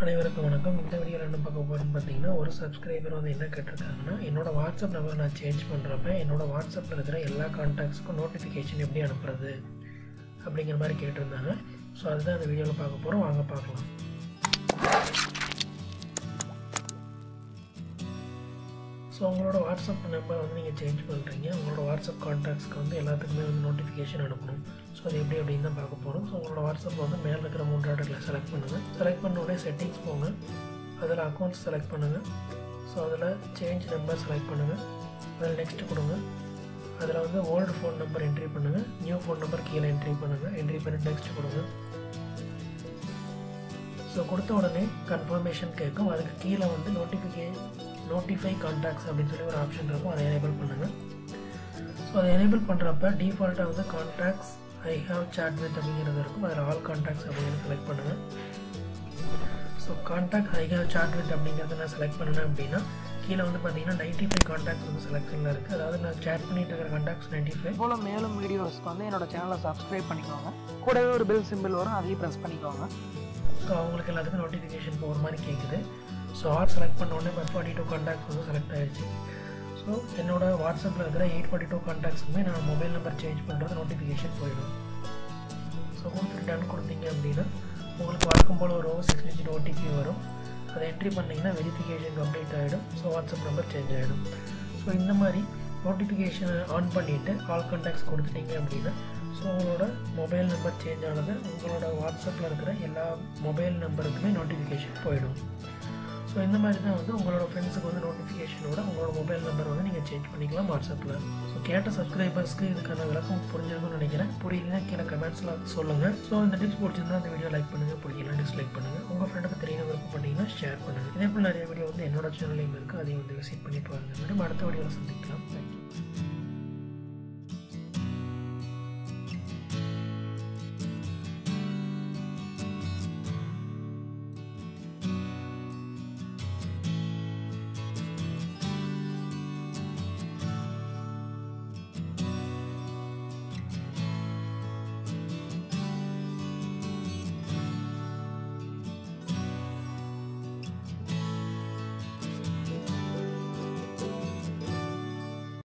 அனைவருக்கும் வணக்கம். இந்த வீடியோவில் என்ன பார்க்க போகிறோம்னு பார்த்தீங்கன்னா, ஒரு சப்ஸ்கிரைபர் வந்து என்ன கேட்டிருக்காங்கன்னா, என்னோடய வாட்ஸ்அப் நம்பர் நான் சேஞ்ச் பண்ணுறப்ப என்னோடய வாட்ஸ்அப்பில் இருக்கிற எல்லா கான்டாக்ட்ஸுக்கும் நோட்டிஃபிகேஷன் எப்படி அனுப்புறது அப்படிங்கிற மாதிரி கேட்டிருந்தாங்க. ஸோ அதுதான் இந்த வீடியோவில் பார்க்க போகிறோம். வாங்க பார்க்கலாம். ஸோ உங்களோட வாட்ஸ்அப் நம்பர் வந்து நீங்கள் சேஞ்ச் பண்ணுறீங்க. உங்களோட வாட்ஸ்அப் கான்டாக்ட்ஸ்க்கு வந்து எல்லாத்துக்குமே வந்து நோட்டிஃபிகேஷன் அனுப்பணும். ஸோ அது எப்படி அப்படின்னு தான் பார்க்க போகிறோம். ஸோ உங்களோட வாட்ஸ்அப்பில் வந்து மேலே இருக்கிற 3 டாட்டில் செலக்ட் பண்ணுங்கள். செலக்ட் பண்ண உடனே செட்டிங்ஸ் போங்க. அதில் அக்கௌண்ட்ஸ் செலக்ட் பண்ணுங்கள். ஸோ அதில் சேஞ்ச் நம்பர் செலக்ட் பண்ணுங்கள். அதில் நெக்ஸ்ட்டு கொடுங்க. அதில் வந்து ஓல்டு ஃபோன் நம்பர் என்ட்ரி பண்ணுங்கள். நியூ ஃபோன் நம்பர் கீழே என்ட்ரி பண்ணுங்கள். என்ட்ரி பண்ணிட்டு நெக்ஸ்ட் கொடுங்க. ஸோ கொடுத்த உடனே கன்ஃபர்மேஷன் கேட்கும். அதுக்கு கீழே வந்து நோட்டிஃபை கான்டாக்ட்ஸ் அப்படின்னு சொல்லி ஒரு ஆப்ஷன் இருக்கும். அதை எனேபிள் பண்ணுங்கள். ஸோ அதை எனேபிள் பண்ணுறப்ப டிஃபால்ட்டாக வந்து contacts I have chat with அப்படிங்கிறது இருக்கும். அதில் ஆல் கான்டாக்ட்ஸ் அப்படின்னு செலக்ட் பண்ணுங்கள். So contact I have chat with அப்படிங்கிறத நான் செலக்ட் பண்ணேன் அப்படின்னா கீழே வந்து பார்த்தீங்கன்னா 95 கான்டாக்ட்ஸ் வந்து செலக்ஷனில் இருக்குது. அதாவது நான் சேட் பண்ணிட்டு இருக்கிற கான்டாக்ட்ஸ் 95. போல் மேலும் வீடியோஸ்க்கு வந்து என்னோட சேனலை சப்ஸ்கிரைப் பண்ணிக்கோங்க. கூடவே ஒரு பெல் சிம்பிள் வரும், அதையும் ப்ரெஸ் பண்ணிக்கோங்க. ஸோ அவங்களுக்கு எல்லாத்துக்கும் நோட்டிஃபிகேஷன் போகிற மாதிரி கேட்குது. ஸோ ஆல் செலக்ட் பண்ண உடனே 42 கான்டாக்ட்ஸ் வந்து செலக்ட் ஆகிடுச்சு. ஸோ என்னோடய வாட்ஸ்அப்பில் இருக்கிற 842 கான்டாக்ட்ஸுக்குமே நான் மொபைல் நம்பர் சேஞ்ச் பண்ணுறது நோட்டிஃபிகேஷன் போயிடும். ஸோ கொடுத்துட்டு டன் கொடுத்தீங்க அப்படின்னா உங்களுக்கு வழக்கம் போல் ஒரு 6 டிஜிட் ஓடிபி வரும். அதை என்ட்ரி பண்ணிங்கன்னா வெரிஃபிகேஷன் கம்ப்ளீட் ஆகிடும். ஸோ வாட்ஸ்அப் நம்பர் சேஞ்ச் ஆகிடும். ஸோ இந்த மாதிரி நோட்டிஃபிகேஷனை ஆன் பண்ணிவிட்டு ஆல் கான்டாக்ட்ஸ் கொடுத்துட்டீங்க அப்படின்னா ஸோ உங்களோட மொபைல் நம்பர் சேஞ்ச் ஆனது உங்களோட வாட்ஸ்அப்பில் இருக்கிற எல்லா மொபைல் நம்பருக்குமே நோட்டிஃபிகேஷன் போயிடும். ஸோ இந்த மாதிரி தான் வந்து உங்களோட ஃப்ரெண்ட்ஸுக்கு வந்து நோட்டிஃபிகேஷனோட உங்களோட மொபைல் நம்பர் வந்து நீங்கள் சேஞ்ச் பண்ணிக்கலாம் வாட்ஸ்அப்பில். ஸோ கேட்ட சப்ஸ்கிரைபர்ஸ்க்கு இதுக்கான விளக்கம் புரிஞ்சிருக்கும்னு நினைக்கிறேன். புரியலன்னா கீழே கமெண்ட்ஸில் சொல்லுங்கள். ஸோ இந்த டிப்ஸ் பிடிச்சிருந்தா அந்த வீடியோ லைக் பண்ணுங்கள், பிடிக்கலாம் டிஸ்லைக் பண்ணுங்கள். உங்கள் ஃப்ரெண்டுக்கு தெரியணும் விருப்பம் பண்ணிங்கன்னா ஷேர் பண்ணுங்கள். இதே போல் நிறைய வீடியோ வந்து என்னோட சேனல்லையும் இருக்குது, அதையும் வந்து விசிட் பண்ணி பாருங்கள். மீண்டும் அடுத்த வீடியோவில் சந்திக்கலாம். தேங்க்யூ.